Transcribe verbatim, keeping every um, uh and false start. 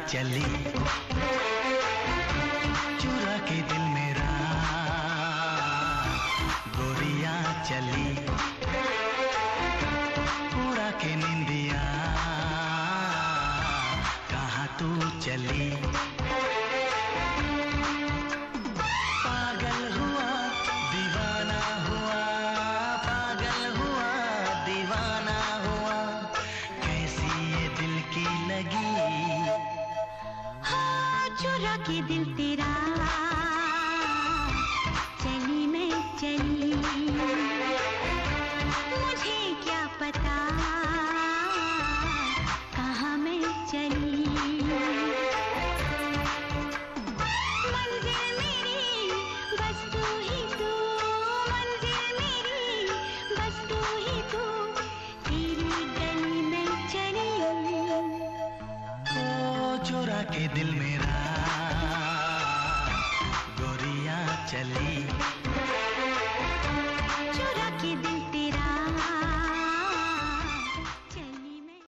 चली, चुरा के दिल मेरा गोरिया चली, उड़ा के निंदिया कहाँ तू चली। पागल हुआ दीवाना हुआ, पागल हुआ दीवाना हुआ, कैसी ये दिल की लगी। हाँ चुरा के दिल तेरा चली मैं चली, मुझे क्या पता कहाँ मैं चली। मंजिल मेरी बस तू ही तू, मंजिल मेरी बस तू ही तू, तेरी गली में चली। ओ चुरा के दिल मेरा गोरिया चली।